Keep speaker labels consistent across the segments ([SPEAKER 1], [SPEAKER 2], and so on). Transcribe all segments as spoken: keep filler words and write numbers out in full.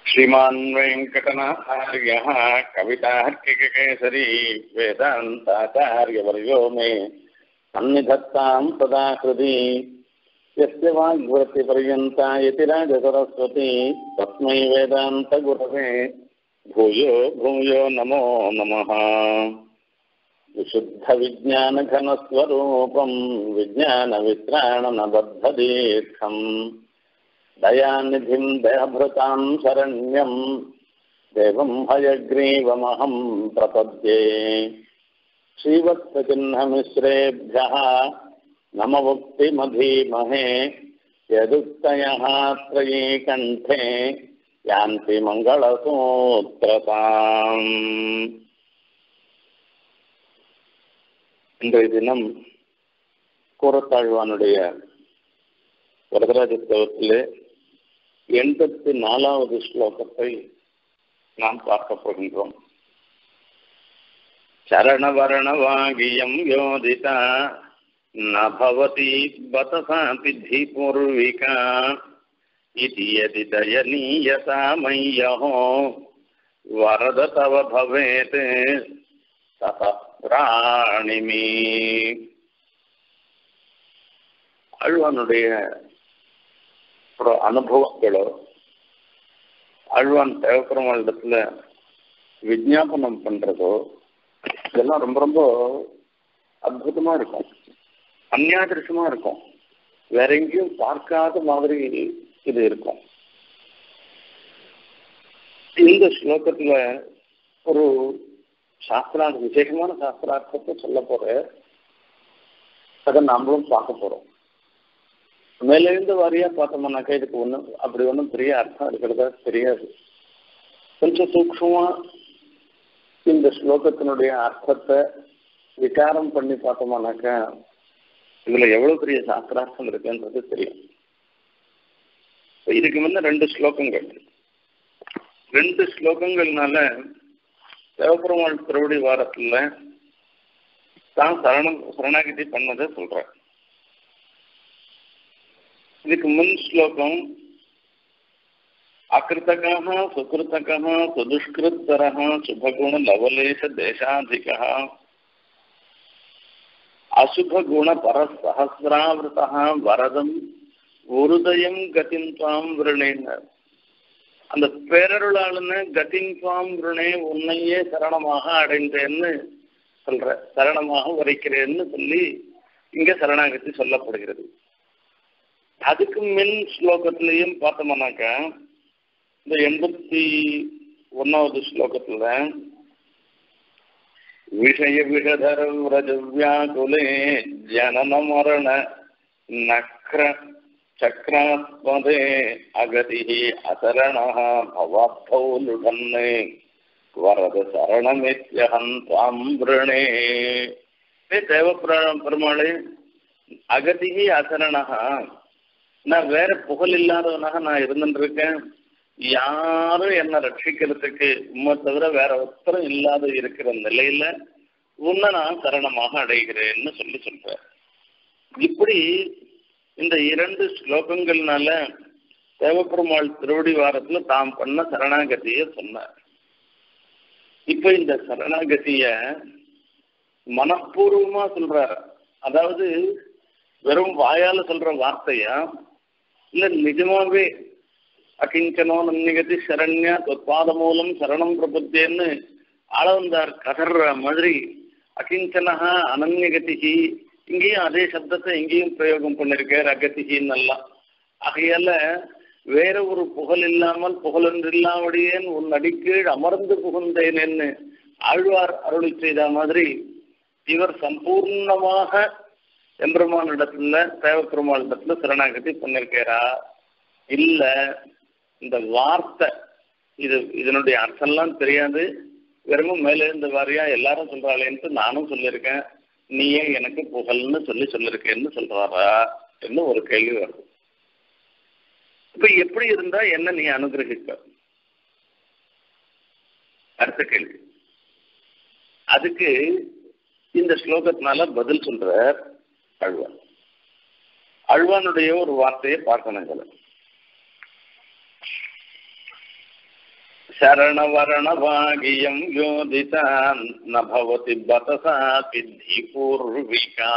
[SPEAKER 1] श्रीमान् वेङ्कटनाथार्यः कवितार्किककेसरी वेदान्ताचार्यवर्यो मे सन्निधत्तां सदा हृदि यस्य वाग्वृत्तिपर्यन्ता यतिराजसरस्वती तस्मै वेदान्तगुरवे भूयो भूयो नमो नमः। विशुद्धविज्ञानघनस्वरूपं विज्ञानवित्राणनबद्धदीर्घम् दयानिधिं दयाभृतां शरण्यं देवं हयग्रीवमहं प्रपद्ये। श्रीवत्सचिह्नमिश्रेभ्यः नमवुक्तिमधीमहे यदुक्तयः त्रयी कण्ठे यान्ति मङ्गलसूत्रताम्। இன்றைய தினம் கூரத்தாழ்வானுடைய வரதராஜத்தவத்திலே எண்பத்தி நாலாவது ஸ்லோகத்தை நாம் பார்க்க போகின்றோம். சரணவரணவாகியம் யோதிதா நபவதி பதசா பித்தி பூர்விகா இதி யதி தயனீயசா மய்யஹோ வரத தவ பவேத் ததா பிராணிமி. ஆழ்வானுடைய ஒரு அனுபவங்களோ ஆழ்வான் தேவப்பெருமாளிடத்துல விஜாபனம் பண்றதோ இதெல்லாம் ரொம்ப ரொம்ப அற்புதமா இருக்கும், அந்யாதிருஷமா இருக்கும். வேற எங்கேயும் பார்க்காத மாதிரி இது இருக்கும். இந்த ஸ்லோகத்துல ஒரு சாஸ்திரார்த்த விசேஷமான சாஸ்திரார்த்தத்தை சொல்ல போற அதை நாமளும் பார்க்க போறோம். மேலிருந்து வாரியா பார்த்தோம்னாக்கா இதுக்கு ஒன்றும் அப்படி ஒன்றும் பெரிய அர்த்தம் இருக்கிறதா தெரியாது. கொஞ்சம் சூக்ஷமா இந்த ஸ்லோகத்தினுடைய அர்த்தத்தை விசாரம் பண்ணி பார்த்தோம்னாக்கா இதுல எவ்வளவு பெரிய சாஸ்திரார்த்தம் இருக்குன்றது தெரியும். இதுக்கு முன்ன ரெண்டு ஸ்லோகங்கள் ரெண்டு ஸ்லோகங்கள்னால தேவப்பெருமாள் திருவடி வாரத்துல தான் சரணம் சரணாகிதி பண்ணதை சொல்றேன். இதுக்கு முன் ஸ்லோகம் அகிருத்தகா சுகிருத்தகா சுதுஷ்கிருத்தரா சுபகுண லவலேஷ தேசாதிகா அசுபகுண பரசஹசிராவிருதா வரதம் உருதயம் கதிம் துவாம் விருணேன்னு அந்த பேரருளாளுன்னு கதிம் துவாம் விருணே உன்னையே சரணமாக அடைந்தேன்னு சொல்ற, சரணமாக வரைக்கிறேன்னு சொல்லி இங்க சரணாகதி சொல்லப்படுகிறது. அதுக்கு மின் ஸ்லோகத்திலையும் பார்த்தோம்னாக்கா இந்த எண்பத்தி ஒன்னாவது ஸ்லோகத்துல விஷய விஷதர வியாகுலே ஜனன மரண நக்ர சக்ராஸ்மதே அகதி அசரண பவாப்தௌ லுடன்னே வரத சரணமித்யஹம் தாம் விருணே. தேவ பெருமாளே, அகதி அசரணா, நான் வேற புகழ் இல்லாதவனாக நான் இருந்துட்டு இருக்கேன். யாரும் என்னை ரட்சிக்கிறதுக்கு உண்மை தவிர வேற ஒருத்தரும் இல்லாத இருக்கிற நிலையில உன்னை நான் சரணமாக அடைகிறேன்னு சொல்லி சொல்றேன். இப்படி இந்த இரண்டு ஸ்லோகங்கள்னால தேவப்பெருமாள் திருவடி வாரத்துல தாம் பண்ண சரணாகதிய சொன்னார். இப்ப இந்த சரணாகதிய மனப்பூர்வமா சொல்றார். அதாவது வெறும் வாயால சொல்ற வார்த்தையா இல்ல நிஜமாவே அகிஞ்சனோ நன்னிகதி சரண்யா தொற்பாத மூலம் சரணம் பிரபுத்தேன்னு ஆளவந்தார் கதற மாதிரி அகிஞ்சனஹா அனன்யகதிகி, இங்கேயும் அதே சப்தத்தை இங்கேயும் பிரயோகம் பண்ணிருக்கார், அகதிகின்னு எல்லாம். ஆகையால வேற ஒரு புகழ் இல்லாமல் புகழென்று இல்லாமடியேன் உன் அடிக்கீழ் அமர்ந்து புகுந்தேனேன்னு ஆழ்வார் அருளி செய்த மாதிரி இவர் சம்பூர்ணமாக எம்பெருமான் இடத்துல தேவப்பெருமாள் இடத்துல சரணாகதி பண்ணிருக்காரா இல்ல இந்த வார்த்தை இது இதனுடைய அர்த்தம்லாம் தெரியாது, வெறும் மேல இருந்த வாரியா எல்லாரும் சொல்றாளேன்ட்டு நானும் சொல்லியிருக்கேன், நீயே எனக்கு புகழ்னு சொல்லி சொல்லியிருக்கேன்னு சொல்றாரா என்று ஒரு கேள்வி வருது. இப்ப எப்படி இருந்தா என்ன நீ அனுகிரகிக்க? அடுத்த கேள்வி. அதுக்கு இந்த ஸ்லோகத்தினால பதில் சொல்ற ஆழ்வான். ஆழ்வானுடைய ஒரு வார்த்தையை பார்க்கணும். சரணவரணபாகியம் யோதிதான் நபவதி பதசா சித்தி பூர்விகா.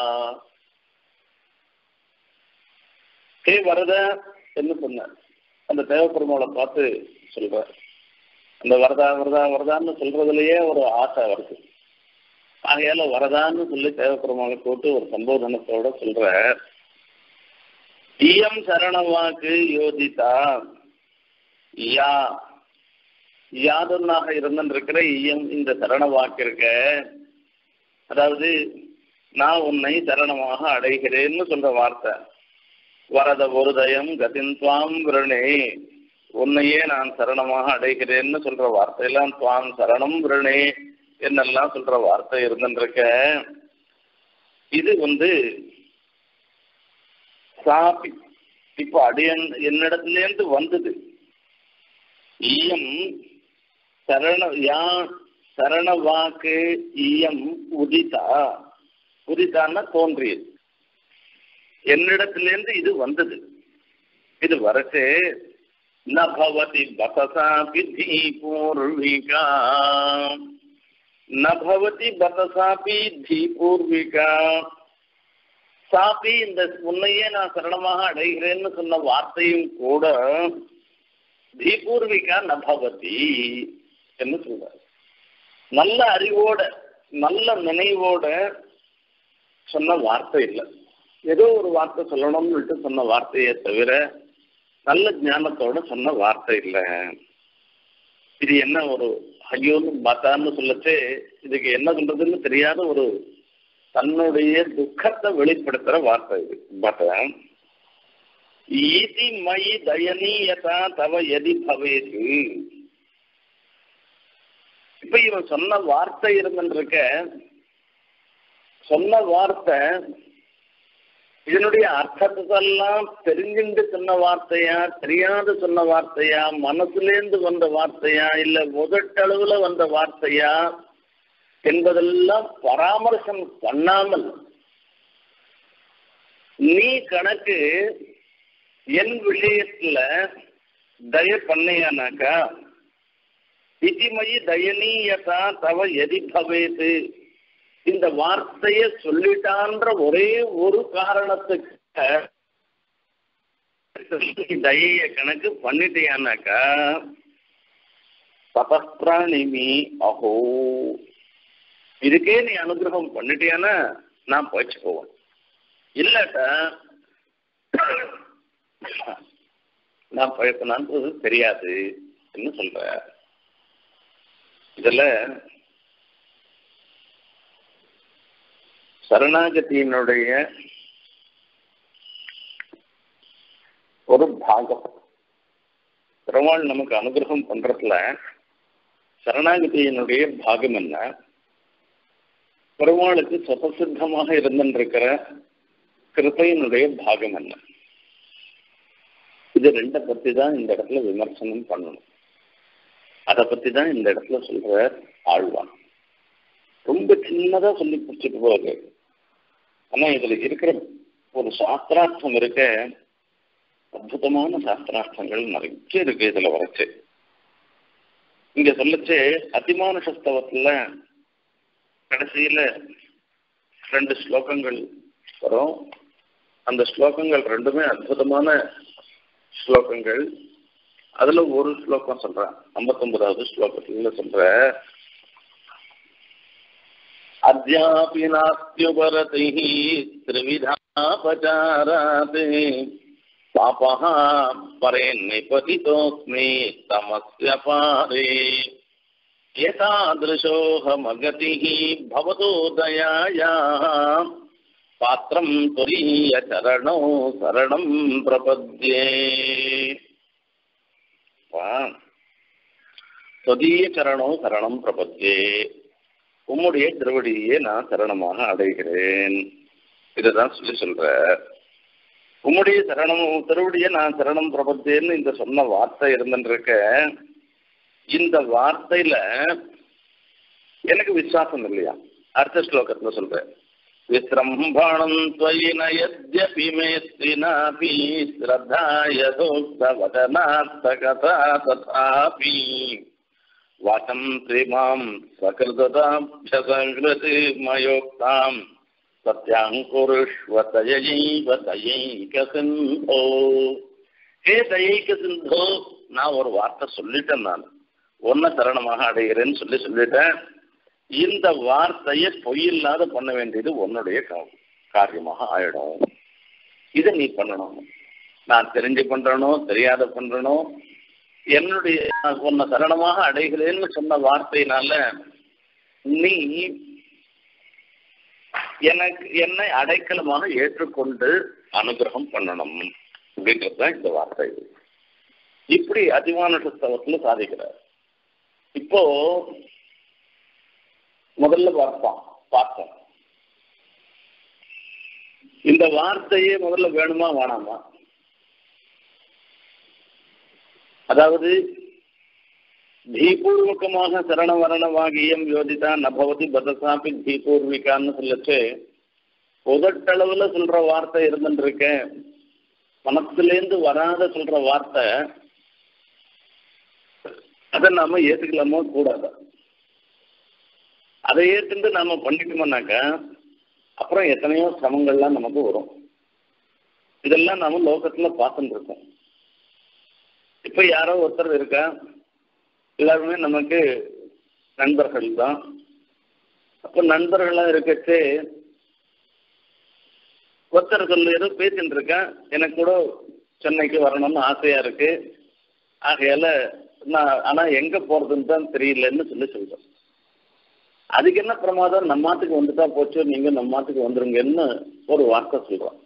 [SPEAKER 1] ஹே வரத என்று சொன்னார். அந்த தேவப்பெருமாளை பார்த்து சொல்றார். அந்த வரதா வரதா வரதான்னு சொல்றதுலயே ஒரு ஆசை வருது. ஆகையால வரதான்னு சொல்லி தேவப்பெருமாளை போட்டு ஒரு சம்போதனத்தோட சொல்ற, ஈயம் சரணவாக்கு யோதிதா, யா யாதொன்னாக இருந்திருக்கிற ஈயம் இந்த சரண வாக்கு இருக்க, அதாவது நான் உன்னை சரணமாக அடைகிறேன்னு சொல்ற வார்த்தை. வரத ஒருதயம் கதின்வாம் விரணே, உன்னையே நான் சரணமாக அடைகிறேன்னு சொல்ற வார்த்தையெல்லாம் துவாம் சரணம் விரணே என்னெல்லாம் சொல்ற வார்த்தை இருந்துருக்க. இது வந்து சாப்பி இப்ப அடியன் என்னிடத்துலேருந்து வந்தது. ஈயம் சரண யா சரண வாக்கு ஈயம் உதிதா, உதிதான்னா தோன்றியது, என்னிடத்திலேருந்து இது வந்தது. இது வரச்சே நபவதி பதசா பிதி பூர்விகா, நபவதி பதசா பிதி பூர்விகா. சாப்பி இந்த உன்னையே நான் சரணமாக அடைகிறேன்னு சொன்ன வார்த்தையும் கூட தீபூர்விகா நபவதி என்று சொல்றார். நல்ல அறிவோட நல்ல நினைவோட சொன்ன வார்த்தை இல்லை, ஏதோ ஒரு வார்த்தை சொல்லணும்னு சொன்ன வார்த்தையை தவிர நல்ல ஞானத்தோட சொன்ன வார்த்தை இல்லை. இது என்ன ஒரு ஐயோன்னு பத்தான்னு சொல்லச்சே இதுக்கு என்ன சொல்றதுன்னு தெரியாத ஒரு தன்னுடைய துக்கத்தை வெளிப்படுத்துற வார்த்தை இது. பத்த ஈதி மயி தயனீயதா தவ எதி பவேது. இப்ப இவன் சொன்ன வார்த்தை இருந்துருக்க, சொன்ன வார்த்தை இதனுடைய அர்த்தத்தெல்லாம் தெரிஞ்சுட்டு சொன்ன வார்த்தையா, தெரியாத சொன்ன வார்த்தையா, மனசுலேருந்து வந்த வார்த்தையா, இல்ல முதட்டளவுல வந்த வார்த்தையா என்பதெல்லாம் பராமர்சம் பண்ணாமல் நீ கணக்கு என் விஷயத்துல தய பண்ணையானாக்கா இதிமயி தயனீயதா தவ எதி பவேது, இந்த வார்த்தைய சொல்லிட்டான்ற ஒரே ஒரு காரணத்துக்கு தய கணக்கு பண்ணிட்டியானாக்கா தபஸ்பிராணிமி அஹோ, இதுக்கே நீ அனுகிரகம் பண்ணிட்டியானா நான் போயிச்சு போவேன், இல்லாட்டா நான் பழப்பினான்றது தெரியாது என்ன சொல்ற. இதுல சரணாகதியினுடைய ஒரு பாகம் பெருமாள் நமக்கு அனுகிரகம் பண்றதுல சரணாகதியினுடைய பாகம் என்ன, பெருமாளுக்கு சுபசித்தமாக இருந்திருக்கிற கிருபையினுடைய பாகம் என்ன, இது ரெண்டை பத்தி தான் இந்த இடத்துல விமர்சனம் பண்ணணும். அதை பத்தி தான் இந்த இடத்துல சொல்ற ஆழ்வான். ரொம்ப சின்னதா சொல்லி பிடிச்சிட்டு போகுது. ஆனா இதுல இருக்கிற ஒரு சாஸ்திரார்த்தம் இருக்க, அற்புதமான சாஸ்திரார்த்தங்கள் நிறைய இருக்கு இதுல வரைச்சு. இங்க சொல்லச்சு அதிமானுஷஸ்தவத்துல கடைசியில ரெண்டு ஸ்லோகங்கள் வரும். அந்த ஸ்லோகங்கள் ரெண்டுமே அற்புதமான ஸ்லோகங்கள். அதுல ஒரு ஸ்லோகம் சொல்றேன், ஐம்பத்தி ஒன்பதாவது ஸ்லோகத்துல சொல்ற, அத்யாபி நாஸ்த்யுபரதி த்ரிவிதாபசாராத் பாபஹ பரே நிபதிதோஸ்மி தமஸ்ய பாரே ஏதாத்ருஷோஹமகதிஹ பவது தயாயாம் பாத்திரம் துரிய சரணோ சரணம் பிரபத்யே. தொதிய சரணோ சரணம் பிரபத்யே, உம்முடைய திருவடியே நான் சரணமாக அடைகிறேன். இதுதான் சொல்லி சொல்ற. உம்முடைய சரணம் திருவடியை நான் சரணம் பிரபத்தேன்னு இந்த சொன்ன வார்த்தை இருந்துருக்க, இந்த வார்த்தையில எனக்கு விசுவாசம் இல்லையா. அடுத்த ஸ்லோகத்துல சொல்றேன், विसृम्भणं त्वयि न यद्यपि मेत्तिनापि श्रद्धा यथोक्तवचनार्थकथा तथापि वाचं त्रिमां सकृदताभ्यसंहृतिमयोक्तां सत्यां कुरुष्व दयैव दयैकसिन्धो. हे दयैकसिन्धो, நான் ஒரு வார்த்தை சொல்லிட்டேன். நான் ஒன்ன சரணமாக அடைகிறேன்னு சொல்லி சொல்லிட்டேன். இந்த வார்த்தையை பொய்யில்லாத பண்ண வேண்டியது உன்னுடைய காரியமாக ஆயிடும். இதை நீ பண்ணணும். நான் தெரிஞ்சு பண்றனோ தெரியாத பண்றனோ, என்னுடைய உன்னை சரணமாக அடைகிறேன்னு சொன்ன வார்த்தையினால நீ எனக்கு என்னை அடைக்கலமாக ஏற்றுக்கொண்டு அனுகிரகம் பண்ணணும் அப்படின்றது தான் இந்த வார்த்தை. இப்படி அதிமானுஷஸ்தவத்துல சாதிக்கிறார். இப்போ முதல்ல பார்ப்போம் பார்த்தோம் இந்த வார்த்தையே முதல்ல வேணுமா வேணாமா? அதாவது தீபூர்வகமாக சரண வரணவாகியம் யோதிதா நபவதி பதசாப்பி தீபூர்விகான்னு சொல்லச்சு உதட்டளவுல சொல்ற வார்த்தை இருந்துருக்க, மனத்திலேருந்து வராத சொல்ற வார்த்தை, அதை நாம ஏத்துக்கலாமோ கூடாது. அதை ஏற்றுட்டு நாம பண்ணிட்டோம்னாக்கா அப்புறம் எத்தனையோ சிரமங்கள்லாம் நமக்கு வரும். இதெல்லாம் நாம லோகத்துல பார்த்துட்டு இருக்கோம். இப்ப யாரோ ஒருத்தர் இருக்கா, எல்லாருமே நமக்கு நண்பர்கள் தான். அப்ப நண்பர்களா இருக்கச்சே ஒருத்தர் சொல்லி ஏதோ பேசிட்டு இருக்கேன், எனக்கு கூட சென்னைக்கு வரணும்னு ஆசையா இருக்கு, ஆகையால நான் ஆனா எங்க போறதுன்னு தான் தெரியலன்னு சொல்லி சொல்றேன். அதுக்கு என்ன பிரமாதம், நம்ம நாட்டுக்கு வந்துட்டா போச்சு, நீங்க நம்ம நாட்டுக்கு வந்துருங்கன்னு ஒரு வார்த்தை சொல்றான்.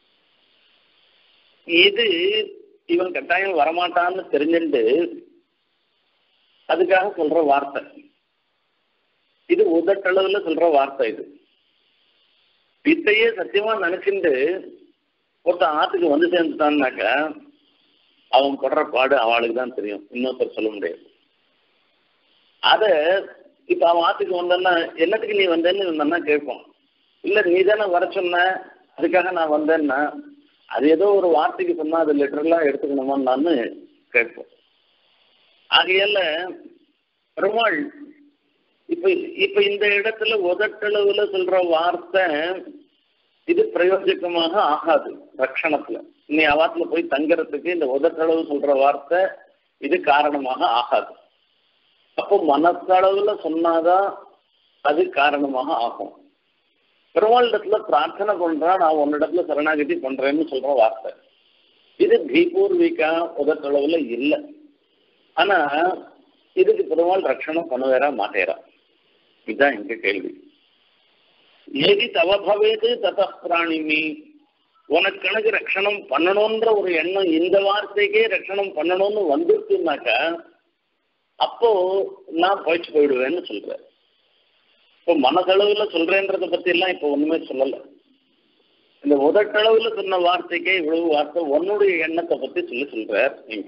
[SPEAKER 1] இது இவன் கட்டாயம் வரமாட்டான்னு தெரிஞ்சுட்டு அதுக்காக சொல்ற வார்த்தை. இது உதட்டளவுல சொல்ற வார்த்தை. இது இத்தையே சத்தியமா நினைச்சுட்டு ஒருத்தன் ஆத்துக்கு வந்து சேர்ந்துட்டான்னாக்க அவன் படுற பாடு அவளுக்கு தான் தெரியும், இன்னொருத்தர் சொல்ல முடியாது. அத இப்ப அவன் ஆத்துக்கு வந்தேன்னா என்னத்துக்கு நீ வந்தேன்னு வந்தா கேட்போம். இல்ல நீ தானே வர சொன்ன அதுக்காக நான் வந்தேன்னா அது ஏதோ ஒரு வார்த்தைக்கு சொன்னா அது லிட்டரலா எடுத்துக்கணுமான்னு கேட்போம். ஆகையால பெருமாள் இப்ப இப்ப இந்த இடத்துல உதட்டளவுல சொல்ற வார்த்தை இது பிரயோஜகமாக ஆகாது. ரட்சணத்துல நீ அவாத்துல போய் தங்கறதுக்கு இந்த உதட்டளவு சொல்ற வார்த்தை இது காரணமாக ஆகாது. அப்போ மனத்தளவுல சொன்னாதான் அது காரணமாக ஆகும். பெருமாளிடத்துல பிரார்த்தனை பண்றா, நான் உன்னிடத்துல சரணாகதி பண்றேன்னு சொல்ற வார்த்தை இது தீபூர்விகா உதட்டளவுல இல்லை. ஆனா இதுக்கு பெருமாள் ரட்சணம் பண்ணுவேரா மாட்டேரா? இதுதான் எங்க கேள்வி. ஏதி தவபவேது தத பிராணிமி, உனக்கு கணக்கு ரட்சணம் பண்ணணும்ன்ற ஒரு எண்ணம் இந்த வார்த்தைக்கே ரட்சணம் பண்ணணும்னு வந்துருக்குனாக்கா அப்போ நான் போயிட்டு போயிடுவேன்னு சொல்றேன். இப்போ மனதளவுல சொல்றேன்றதை பத்தி எல்லாம் இப்போ ஒண்ணுமே சொல்லல. இந்த உதட்டளவுல சொன்ன வார்த்தைக்கே இவ்வளவு வார்த்தை உன்னுடைய எண்ணத்தை பத்தி சொல்லி சொல்றார். நீங்க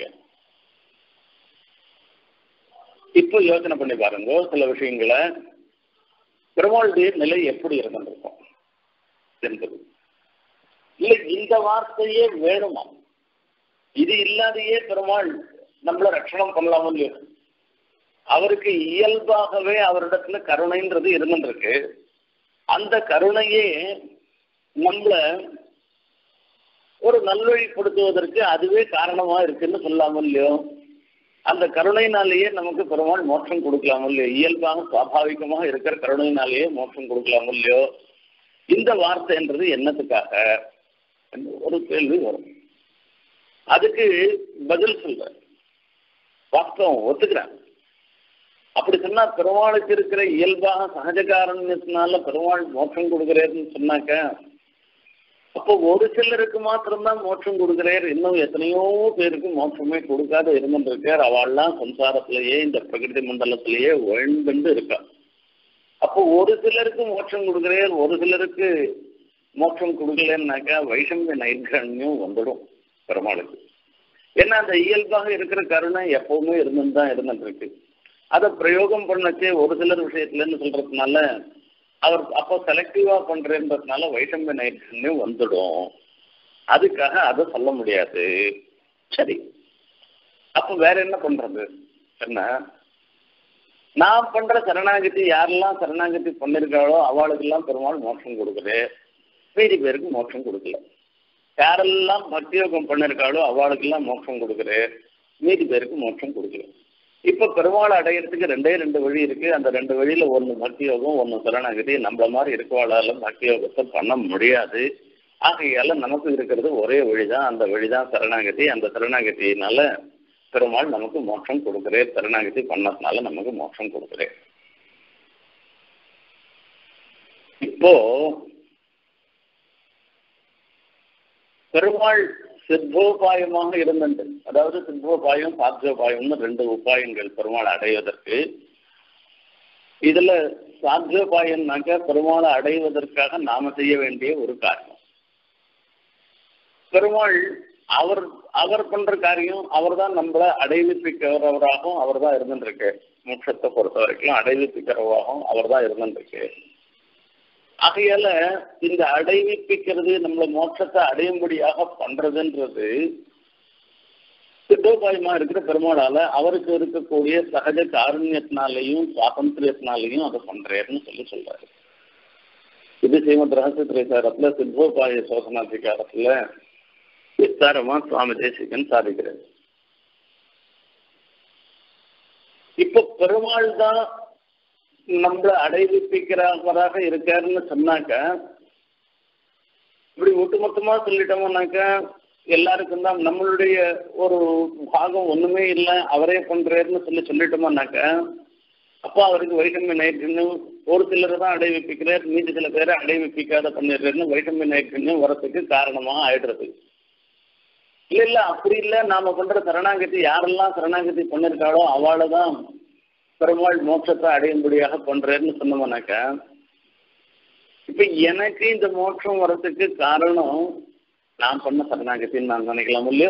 [SPEAKER 1] இப்போ யோசனை பண்ணி பாருங்க சில விஷயங்களை. பெருமாளுடைய நிலை எப்படி இருந்திருக்கும் என்பது இல்லை. இந்த வார்த்தையே வேணுமா? இது இல்லாதையே பெருமாள் நம்மள ரட்சணம் பண்ணலாமோ இல்லையோ? அவருக்கு இயல்பாகவே அவரிடத்துல கருணைன்றது இருந்துருக்கு. அந்த கருணையே நம்மள ஒரு நல்வழிப்படுத்துவதற்கு அதுவே காரணமா இருக்குன்னு சொல்லாமோ இல்லையோ? அந்த கருணையினாலேயே நமக்கு பெருமாள் மோட்சம் கொடுக்கலாமோ இல்லையோ? இயல்பாக சுவாபாவிகமாக இருக்கிற கருணையினாலேயே மோட்சம் கொடுக்கலாமோ இல்லையோ? இந்த வார்த்தைன்றது என்னத்துக்காக ஒரு கேள்வி வரும். அதுக்கு பதில் சொல்ற வாஸ்தவம் ஒத்துக்கிறேன். அப்படி சொன்னா பெருமாளுக்கு இருக்கிற இயல்பாக சகஜ காரணத்தினால பெருமாள் மோட்சம் கொடுக்கிறேன்னு சொன்னாக்க அப்போ ஒரு சிலருக்கு மாத்திரம்தான் மோட்சம் கொடுக்கிறார், இன்னும் எத்தனையோ பேருக்கு மோட்சமே கொடுக்காத இருந்துருக்கார். அவள்லாம் சம்சாரத்திலேயே இந்த பிரகிருதி மண்டலத்திலேயே வாழ்ந்து இருக்கா. அப்போ ஒரு சிலருக்கு மோட்சம் கொடுக்கிறார், ஒரு சிலருக்கு மோட்சம் கொடுக்கலன்னாக்கா வைஷமிய நைர்கண்யம் வந்துடும் பெருமாளுக்கு. ஏன்னா அந்த இயல்பாக இருக்கிற கருணை எப்பவுமே இருந்துன்னு தான் இருந்துட்டு இருக்கு. அதை பிரயோகம் பண்ணச்சே ஒரு சிலர் விஷயத்துலன்னு சொல்றதுனால அவர் அப்போ செலக்டிவா பண்றதுனால வைட்டமின் நைட்ரஜன் வந்துடும். அதுக்காக அதை சொல்ல முடியாது. சரி, அப்போ வேற என்ன பண்றது? என்ன நான் பண்ற சரணாகதி யாரெல்லாம் சரணாகதி பண்ணிருக்காளோ அவளுக்கெல்லாம் பெருமாள் மோட்சம் கொடுக்குது, மீதி பேருக்கு மோட்சம் கொடுக்கல. யாரெல்லாம் பக்தியோகம் பண்ணிருக்காளோ அவளுக்கெல்லாம் மோட்சம் கொடுக்குது, மீதி பேருக்கு மோட்சம் கொடுக்கல. இப்ப பெருமாள் அடையிறதுக்கு ரெண்டே ரெண்டு வழி இருக்கு. அந்த ரெண்டு வழியில ஒன்னு பக்தியோகம், ஒன்னு சரணாகதி. நம்மள மாதிரி இருக்கவாளால பக்தியோகத்தை பண்ண முடியாது. ஆகையால நமக்கு இருக்கிறது ஒரே வழிதான், அந்த வழிதான் சரணாகதி. அந்த சரணாகதியினால பெருமாள் நமக்கு மோட்சம் கொடுக்குறேன், சரணாகதி பண்ணதுனால நமக்கு மோட்சம் கொடுக்குறேன். இப்போ பெருமாள் சித்தோபாயமாக இருந்தது. அதாவது சித்தோபாயம் சாத்தியோபாயம்னு ரெண்டு உபாயங்கள் பெருமாள் அடைவதற்கு. இதுல சாத்தியோபாயம்னாக்க பெருமாளை அடைவதற்காக நாம செய்ய வேண்டிய ஒரு காரியம். பெருமாள் அவர் அவர் பண்ற காரியம், அவர் தான் நம்மளை அடைவிப்பிக்கிறவராகவும் அவர் தான் இருந்துருக்கு. மோட்சத்தை பொறுத்த வரைக்கும் அடைவிப்பிக்கிறவராகவும் அவர் தான் இருந்துருக்கு. ஆகையால இந்த அடைவிப்பிக்கிறது, நம்மள மோட்சத்தை அடையும்படியாக பண்றதுன்றது சித்தோபாயமா இருக்கிற பெருமாளால அவருக்கு இருக்கக்கூடிய சகஜ காருண்யத்தினாலையும் சுவாதந்திரியத்தினாலையும் அதை பண்றேன்னு சொல்லி சொல்றாரு. இது ஸ்ரீமத் ரகசிய திரைசாரத்துல சித்தோபாய சோசனாதிகாரத்துல விஸ்தாரமா சுவாமி தேசிகன் சாதிக்கிறார். இப்ப பெருமாள் தான் நம்மளை அடைவிப்பிக்கிறவராக இருக்காருன்னு சொன்னாக்க, இப்படி ஒட்டுமொத்தமா சொல்லிட்டோம்னாக்க எல்லாருக்கும் தான் நம்மளுடைய ஒரு பாகம் ஒண்ணுமே இல்லை, அவரே பண்றாருன்னு சொல்லி சொல்லிட்டோம்னாக்க, அப்போ அவருக்கு வைட்டமின் நைட்ரஜனும் ஒரு சிலர் தான் அடைவிப்பிக்கிறார், மீதி சில பேரை அடைவிப்பிக்காத பண்ணிடுறாருன்னு வைட்டமின் நைட்ரஜனும் வரத்துக்கு காரணமா ஆயிடுறது. இல்ல இல்ல அப்படி இல்லை, நாம பண்ற சரணாகதி யாரெல்லாம் சரணாகதி பண்ணிருக்காளோ அவளைதான் பெருமாள் மோட்சத்தை அடையும்படியாக பண்றேன்னு சொன்னோம்னாக்க, இப்ப எனக்கு இந்த மோட்சம் வர்றதுக்கு காரணம் நான் பண்ண சரணாகத்தின்னு நான் நினைக்கலாம் இல்லையோ?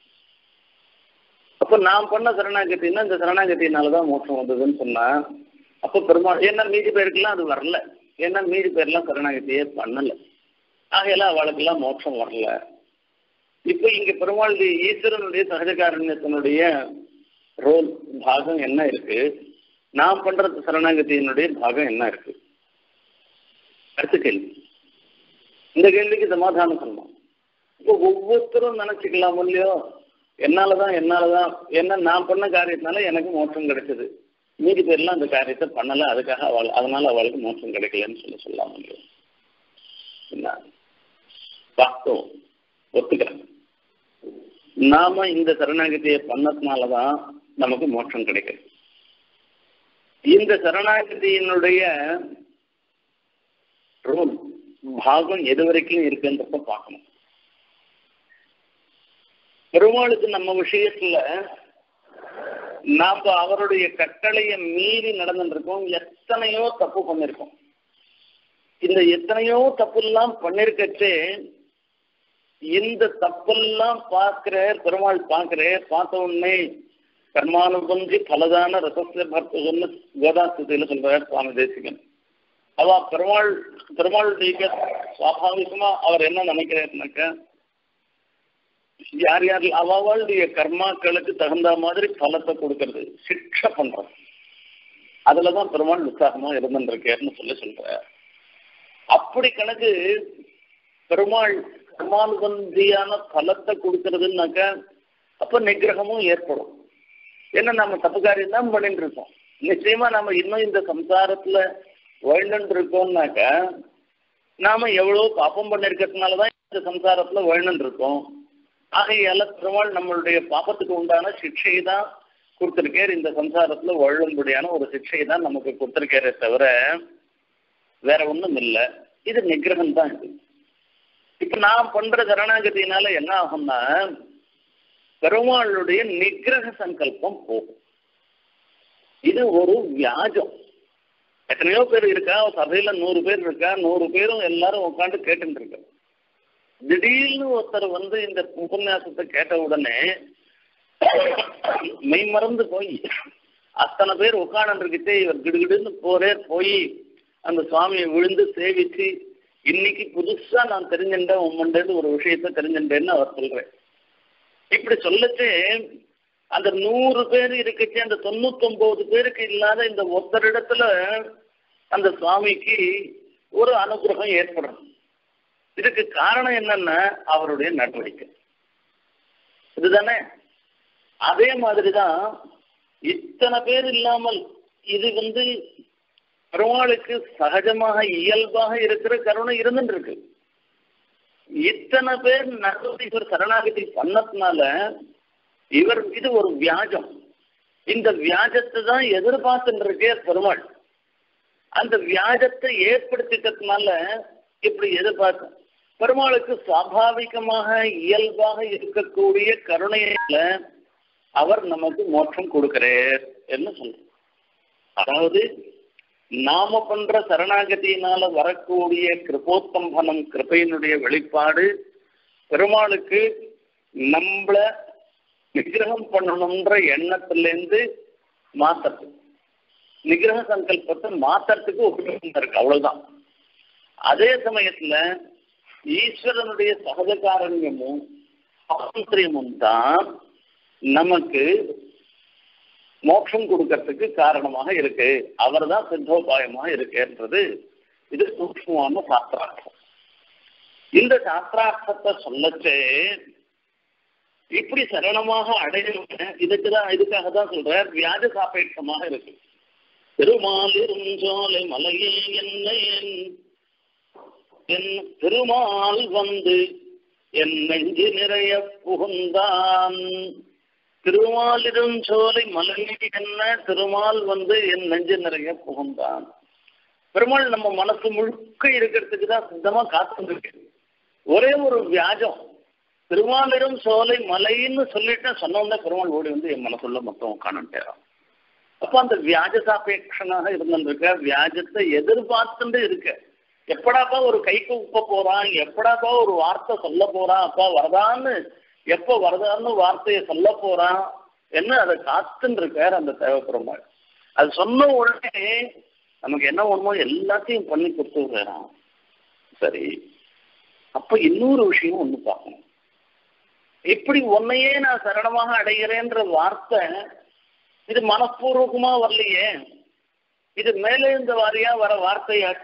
[SPEAKER 1] அப்ப நான் பண்ண சரணாகத்தின்னா இந்த சரணாகத்தினாலதான் மோட்சம் வந்ததுன்னு சொன்னா, அப்ப பெருமாள் ஏன்னா மீதி பேருக்கெல்லாம் அது வரல, ஏன்னா மீதி பேர்லாம் சரணாகத்தியே பண்ணல, ஆகையெல்லாம் அவளுக்கெல்லாம் மோட்சம் வரல. இப்ப இங்க பெருமாள் ஈஸ்வரனுடைய சகஜகாரண்யத்தினுடைய ரோல் பாகம் என்ன இருக்கு, நான் பண்றது சரணாகதியினுடைய பாகம் என்ன இருக்கு? அடுத்த கேள்வி. இந்த கேள்விக்கு சமாதானம் சொல்லணும். இப்போ ஒவ்வொருத்தரும் நினைச்சுக்கலாம் இல்லையோ, என்னாலதான் என்னாலதான் என்ன நான் பண்ண காரியத்தினால எனக்கு மோட்சம் கிடைச்சது, மீதி பேர்லாம் அந்த காரியத்தை பண்ணல, அதுக்காக அவள் அதனால அவளுக்கு மோட்சம் கிடைக்கலன்னு சொல்லி சொல்லலாம் இல்லையோ? என்ன வாஸ்தவம் ஒத்துக்கிறேன். நாம இந்த சரணாகதியை பண்ணதுனாலதான் நமக்கு மோட்சம் கிடைக்கும். இந்த சரணாகதியினுடைய ரோல் பாகம் எது வரைக்கும் இருக்குன்றத பார்க்கணும். பெருமாளுக்கு நம்ம விஷயத்துல நாம அவருடைய கட்டளையை மீறி நடந்துருக்கோம், எத்தனையோ தப்பு பண்ணிருக்கோம். இந்த எத்தனையோ தப்பு எல்லாம் பண்ணிருக்கச்சே இந்த தப்பெல்லாம் பார்க்கிற பெருமாள் பார்க்கிற பார்த்த உடனே கர்மானுபந்தி பலதான ரசசிய பர்த்தகன்னு கோதாஸ்தியில சொல்றார் சுவாமி தேசிகன். அவ பெருமாள் பெருமாளுடைய சுவாபாவிகமா அவர் என்ன நினைக்கிறாருனாக்க, யார் யார் அவளுடைய கர்மாக்களுக்கு தகுந்த மாதிரி பலத்தை கொடுக்கறது, சிக்ஷை பண்றது, அதுலதான் பெருமாள் உற்சாகமா இருந்துருக்காருன்னு சொல்லி சொல்றார். அப்படி கணக்கு பெருமாள் கர்மானுபந்தியான பலத்தை கொடுக்கறதுனாக்க அப்ப நிகிரகமும் ஏற்படும். ஏன்னா நம்ம தப்பு காரியம் தான் பண்ணிட்டு இருக்கோம். நிச்சயமா நம்ம இன்னும் இந்த சம்சாரத்துல வாழ்ந்துட்டு இருக்கோம்னாக்க நாம எவ்வளவு பாப்பம் பண்ணிருக்கிறதுனாலதான் இந்த சம்சாரத்துல வாழ்ந்துட்டு இருக்கோம். ஆகையால பெருமாள் நம்மளுடைய பாப்பத்துக்கு உண்டான சிக்ஷையை தான் கொடுத்திருக்கார். இந்த சம்சாரத்துல வாழும்படியான ஒரு சிக்ஷையை தான் நமக்கு கொடுத்திருக்காரே தவிர வேற ஒண்ணும் இல்லை. இது நிகிரகம் தான். இது இப்ப நான் பண்ற சரணாகதியினால என்ன ஆகும்னா பெருமாளுடைய நிகிரக சங்கல்பம் போகும். இது ஒரு வியாஜம். எத்தனையோ பேர் இருக்கா, சபையில நூறு பேர் இருக்கா, நூறு பேரும் எல்லாரும் உட்காந்து கேட்டுட்டு இருக்க. திடீர்னு ஒருத்தர் வந்து இந்த உபன்யாசத்தை கேட்ட உடனே மெய் மறந்து போய் அத்தனை பேர் உட்காந்துருக்கிட்டே இவர் கிடுகிடுன்னு போரே போய் அந்த சுவாமியை விழுந்து சேவிச்சு இன்னைக்கு புதுசா நான் தெரிஞ்சுட்டேன் உம்மண்டேன்னு ஒரு விஷயத்த தெரிஞ்சுட்டேன்னு அவர் சொல்றேன். இப்படி சொல்லச்சு அந்த நூறு பேர் இருக்கச்சு அந்த தொண்ணூத்தி ஒன்பது பேருக்கு இல்லாத இந்த ஒருத்தரிடத்துல அந்த சுவாமிக்கு ஒரு அனுகிரகம் ஏற்படும். இதுக்கு காரணம் என்னன்னா அவருடைய நடவடிக்கை இதுதானே. அதே மாதிரிதான் இத்தனை பேர் இல்லாமல் இது வந்து பெருமாளுக்கு சகஜமாக இயல்பாக இருக்கிற கருணை இருந்துட்டு இருக்கு. இத்தனை பேர் நடுவில் இவர் சரணாகதி பண்ணதுனால இவர் இது ஒரு வியாஜம். இந்த வியாஜத்தை தான் எதிர்பார்த்துட்டு இருக்கே பெருமாள். அந்த வியாஜத்தை ஏற்படுத்திட்டதுனால இப்படி எதிர்பார்க்க பெருமாளுக்கு சுவாபாவிகமாக இயல்பாக இருக்கக்கூடிய கருணையில அவர் நமக்கு மோட்சம் கொடுக்கிறார் என்று சொல்றார். அதாவது நாம பண்ற சரணாகதியினால வரக்கூடிய கிருபோத்தம்பனம் கிருபையினுடைய வெளிப்பாடு பெருமாளுக்கு நம்மள நிகிரகம் பண்ணணும்ன்ற எண்ணத்திலேருந்து மாத்தறது நிகிரக சங்கல்பத்தை மாத்தறதுக்கு உபயோகம் இருக்கு, அவ்வளவுதான். அதே சமயத்துல ஈஸ்வரனுடைய சகஜகாரண்யமும் சுவாதந்திரியமும் தான் நமக்கு மோட்சம் கொடுக்கறதுக்கு காரணமாக இருக்கு. அவர் தான் சித்தோபாயமாக இருக்குன்றது இது சூக்ஷ்மமான சாஸ்திரார்த்தம். இந்த சாஸ்திரார்த்தத்தை சொல்லச்சே இப்படி சரணமாக அடையணும். இதுக்குதான் இதுக்காக தான் சொல்ற வியாஜ சாபேட்சமாக இருக்கு. திருமாலிருஞ்சோலை மலையே என்னை என் திருமால் வந்து என் நெஞ்சு நிறைய புகுந்தான். திருமாலிரும் சோலை மலையே என்ன திருமால் வந்து என் நெஞ்சு நிறைய புகுந்தான். பெருமாள் நம்ம மனசு முழுக்க இருக்கிறதுக்கு தான் சித்தமா காத்துருக்கு. ஒரே ஒரு வியாஜம் திருமாலிரும் சோலை மலைன்னு சொல்லிட்டு சொன்னோம்னா பெருமாள் ஓடி வந்து என் மனசுள்ள மொத்தம் காணட்டேறான். அப்ப அந்த வியாஜ சாபேட்சனாக இருந்துருக்க வியாஜத்தை எதிர்பார்த்துட்டு இருக்க. எப்படாப்பா ஒரு கைக்கு உப்ப போறான், எப்படாப்பா ஒரு வார்த்தை சொல்ல போறான், அப்பா வரதான்னு எப்ப வரதான்னு வார்த்தையை சொல்ல போறான் என்ன அதை காத்துன்னு இருக்கார் அந்த தேவப்பெருமாள். அது சொன்ன உடனே நமக்கு என்ன ஒண்ணுமோ எல்லாத்தையும் பண்ணி கொடுத்துறான். சரி, அப்ப இன்னொரு விஷயம் ஒண்ணு பார்க்கணும். இப்படி உன்னையே நான் சரணமாக அடைகிறேன்ற வார்த்தை இது மனப்பூர்வகமா வரலையே, இது மேலே இந்த வாரியா வர வார்த்தையாச்ச.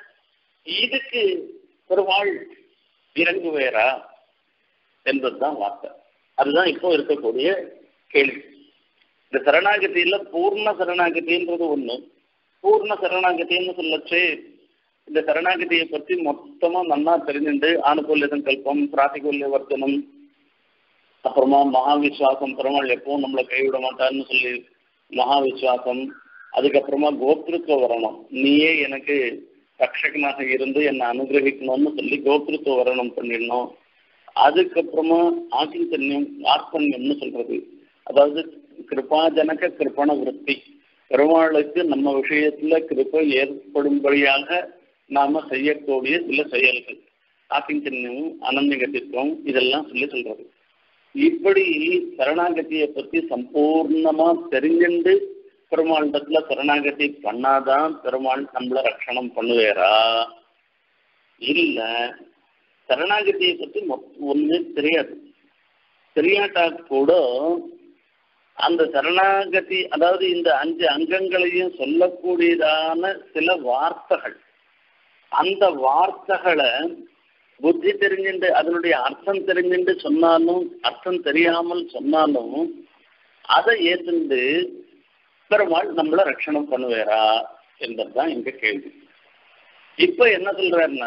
[SPEAKER 1] இதுக்கு பெருமாள் இறங்குவேரா என்பதுதான் வார்த்தை. அதுதான் இப்போ இருக்கக்கூடிய கேள்வி. இந்த சரணாகதியில பூர்ண சரணாகதின்றது ஒண்ணு. பூர்ண சரணாகதின்னு சொல்லச்சு இந்த சரணாகதியை பற்றி மொத்தமா நன்னா தெரிஞ்சுண்டு ஆனுகூல்ய சங்கல்பம், பிராத்திகூல்ய வர்த்தனம், அப்புறமா மகாவிஸ்வாசம், பெருமாள் எப்பவும் நம்மளை கைவிட மாட்டான்னு சொல்லி மகாவிஸ்வாசம், அதுக்கப்புறமா கோப்திருத்துவ வரணும், நீயே எனக்கு ரட்சகனாக இருந்து என்னை அனுகிரகிக்கணும்னு சொல்லி கோப்திருத்துவ வரணம் பண்ணிடணும். அதுக்கப்புறமா ஆக்கிஞ்சன்யம் ஆத்மன்யம்னு சொல்றது, அதாவது கிருபாஜனக கிருப்பண விருத்தி, பெருமாளுக்கு நம்ம விஷயத்துல கிருப்பை ஏற்படும்படியாக நாம செய்யக்கூடிய சில செயல்கள், ஆக்கிஞ்சன்யம் அனன்யகத்திற்கும் இதெல்லாம் சொல்லி சொல்றது. இப்படி சரணாகதியை பத்தி சம்பூர்ணமா தெரிஞ்சுண்டு பெருமாளிடத்துல சரணாகதி பண்ணாதான் பெருமாள் நம்மள ரட்சணம் பண்ணுவேரா? இல்ல சரணாகதியை பத்தி ஒண்ணு தெரியாது, தெரியாட்டா கூட அந்த சரணாகதி அதாவது இந்த அஞ்சு அங்கங்களையும் சொல்லக்கூடியதான சில வார்த்தைகள், அந்த வார்த்தைகளை புத்தி தெரிஞ்சுட்டு அதனுடைய அர்த்தம் தெரிஞ்சுட்டு சொன்னாலும் அர்த்தம் தெரியாமல் சொன்னாலும் அதை ஏற்றுண்டு பெருமாள் நம்மள ரட்சணம் பண்ணுவேரா என்பதுதான் எங்க கேள்வி. இப்ப என்ன சொல்றாருன்னா,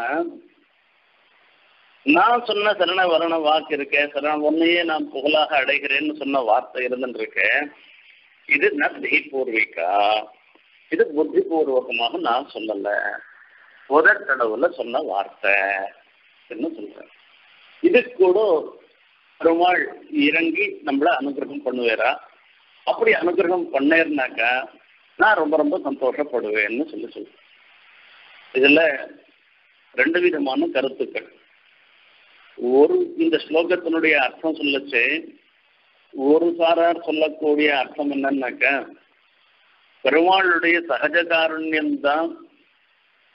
[SPEAKER 1] நான் சொன்ன சரண வரண வாக்கு இருக்கேன், சரண ஒன்னையே நான் புகழாக அடைகிறேன்னு சொன்ன வார்த்தை இருந்துட்டு இருக்கேன், இது நத்தி பூர்விகா, இது புத்தி பூர்வகமாக நான் சொல்லல, முதற்கடவுல சொன்ன வார்த்தை என்ன சொல்றேன். இது கூட பெருமாள் இறங்கி நம்மள அனுகிரகம் பண்ணுவேரா? அப்படி அனுகிரகம் பண்ணேர்னாக்கா நான் ரொம்ப ரொம்ப சந்தோஷப்படுவேன்னு சொல்லி சொல்றேன். இதுல ரெண்டு விதமான கருத்துக்கள். ஒரு இந்த ஸ்லோகத்தினுடைய அர்த்தம் சொல்லச்சு, ஒரு சாரார் சொல்லக்கூடிய அர்த்தம் என்னன்னாக்கா பெருமாளுடைய சகஜ காருண்யம்தான்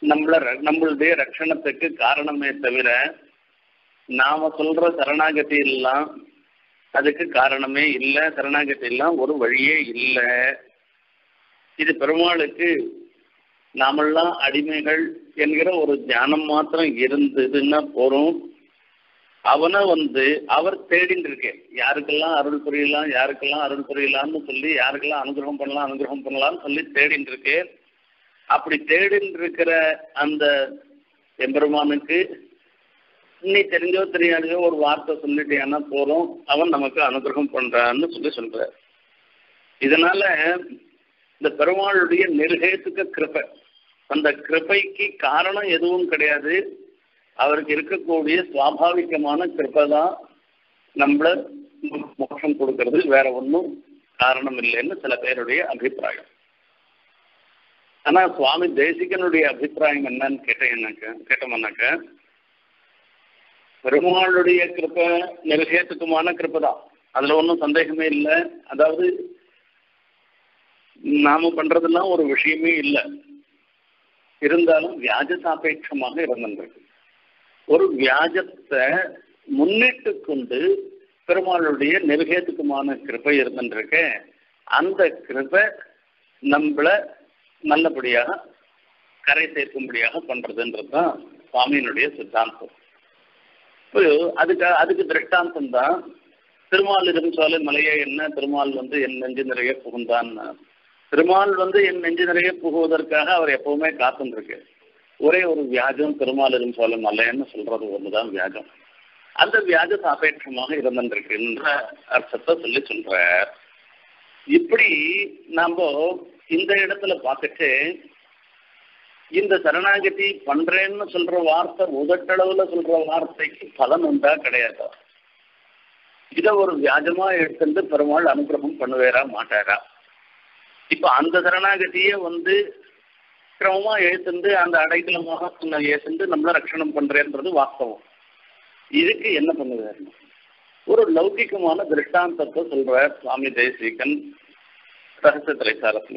[SPEAKER 1] நம்மள நம்மளுடைய ரட்சணத்துக்கு காரணமே தவிர நாம சொல்ற சரணாகதி எல்லாம் அதுக்கு காரணமே இல்லை. சரணாகதி எல்லாம் ஒரு வழியே இல்லை. இது பெருமாளுக்கு நாமெல்லாம் அடிமைகள் என்கிற ஒரு ஞானம் மாத்திரம் இருந்ததுன்னா போறோம். அவனை வந்து அவர் தேடின்னு இருக்கேன், யாருக்கெல்லாம் அருள் புரியலாம் யாருக்கெல்லாம் அருள் புரியலாம்னு சொல்லி, யாருக்கெல்லாம் அனுகிரகம் பண்ணலாம் அனுகிரகம் பண்ணலாம்னு சொல்லி தேடின்னு இருக்கேன். அப்படி தேடின்னு இருக்கிற அந்த எம்பெருமானுக்கு நீ தெரிஞ்சோ தெரியாதோ ஒரு வார்த்தை சொல்லிட்டேன்னா போறோம், அவன் நமக்கு அனுகிரகம் பண்றான்னு சொல்லி சொல்ற. இதனால இந்த பெருமாளுடைய நிர்ஹேதுக கிருபை, அந்த கிருபைக்கு காரணம் எதுவும் கிடையாது. அவருக்கு இருக்கக்கூடிய சுவாபாவிகமான கிருபை தான் நம்மள மோட்சம் கொடுக்கறது, வேற ஒன்றும் காரணம் இல்லைன்னு சில பேருடைய அபிப்பிராயம். ஆனா சுவாமி தேசிகனுடைய அபிப்பிராயம் என்னன்னு கேட்டேன்னாக்க கேட்டோம்னாக்க பெருமாளுடைய கிருப்பை நிர்ஹேத்துக்குமான கிருப்பை தான், அதுல ஒன்றும் சந்தேகமே இல்லை. அதாவது நாம பண்றதெல்லாம் ஒரு விஷயமே இல்லை, இருந்தாலும் வியாஜ சாபேட்சமாக இருந்திருக்கு. ஒரு வியாஜத்தை முன்னிட்டு கொண்டு பெருமாளுடைய நிர்ஹேத்துக்குமான கிருப்பை இருந்திருக்க, அந்த கிருப்பை நம்மள நல்லபடியாக கரை சேர்க்கும்படியாக பண்றதுன்றது தான் சுவாமியினுடைய சித்தாந்தம். அதுக்கு அதுக்கு திருஷ்டாந்தம் தான் திருமால் இருந்துச்சாலே மலையே என்ன, திருமால் வந்து என் நெஞ்சு நிறைய புகுந்தான். திருமால் வந்து என் நெஞ்சு நிறைய புகுவதற்காக அவர் எப்பவுமே காத்துருக்கு. ஒரே ஒரு வியாஜம் திருமால் இருந்துச்சாலே மலைன்னு சொல்றது ஒண்ணுதான் வியாஜம். அந்த வியாஜ சாபேட்சமாக இருந்திருக்குன்ற அர்த்தத்தை சொல்லி சொல்ற. இப்படி நாம இந்த இடத்துல பார்த்துட்டு இந்த சரணாகதி பண்றேன்னு சொல்ற வார்த்தை உதட்டளவுல சொல்ற வார்த்தைக்கு பலன் உண்டா கிடையாது. இதை ஒரு வியாஜமா எடுத்துட்டு பெருமாள் அனுகிரகம் பண்ணுவேரா மாட்டாரா? இப்ப அந்த சரணாகதியை வந்து கிரமமா எழுத்துண்டு அந்த அடைக்கலமாக ஏத்துண்டு நம்மள ரட்சணம் பண்றேன்றது வாஸ்தவம். இதுக்கு என்ன பண்ணுவார்? ஒரு லௌகிகமான திருஷ்டாந்தத்தை சொல்றார் சுவாமி தேசிகன் ரகசிய திரைசாரத்துல.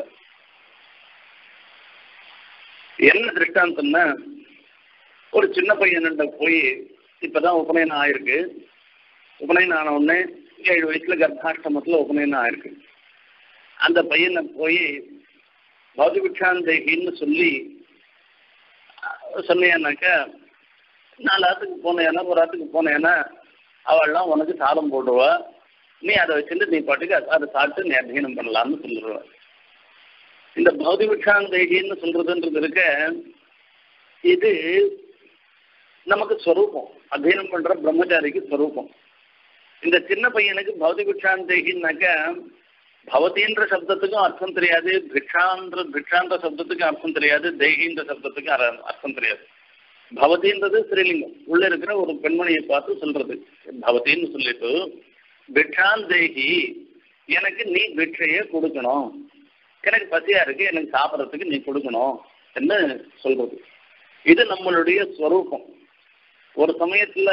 [SPEAKER 1] என்ன திருஷ்டாந்தம்னா, ஒரு சின்ன பையன்கிட்ட போய் இப்பதான் உபநயனம் ஆயிருக்கு, உபநயனம் ஆன உடனே ஏழு வயசுல கர்ப்பாஷ்டமத்துல உபநயனம் ஆயிருக்கு. அந்த பையனை போய் பௌதிபிக்ஷாந்தேகின்னு சொல்லி சொன்னேன்னாக்க, நாலு ஆத்துக்கு போனேன்னா ஒரு ஆத்துக்கு போனேன்னா அவள்லாம் உனக்கு சாதம் போடுவா, நீ அதை வச்சுட்டு நீ பாட்டுக்கு அதை சாப்பிட்டு நீ அத்தியனம் பண்ணலாம்னு சொல்லிடுவ. இந்த பௌதிபிக்ஷாந்தேகின்னு சொல்றதுன்றது இருக்க, இது நமக்கு ஸ்வரூபம், அத்தியனம் பண்ற பிரம்மச்சாரிக்கு ஸ்வரூபம். இந்த சின்ன பையனுக்கு பௌதிபிக்ஷாந்தேகின்னாக்க பவதின்ற சப்தத்துக்கும் அர்த்தம் தெரியாது, பிக்ஷான்ற பிக்ஷான்ற சப்தத்துக்கும் அர்த்தம் தெரியாது, தேகின்ற சப்தத்துக்கும் அர்த்தம் தெரியாது. பவதின்றது ஸ்ரீலிங்கம், உள்ள இருக்கிற ஒரு பெண்மணியை பார்த்து சொல்றது பவதின்னு சொல்லிட்டு, பிக்ஷாந்தேகி எனக்கு நீ பிக்ஷையை கொடுக்கணும், எனக்கு பசியா இருக்கு எனக்கு சாப்பிட்றதுக்கு நீ கொடுக்கணும் என்று சொல்றது. இது நம்மளுடைய ஸ்வரூபம். ஒரு சமயத்துல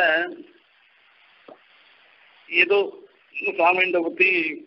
[SPEAKER 1] ஏதோ சுவாமின்ற பத்தி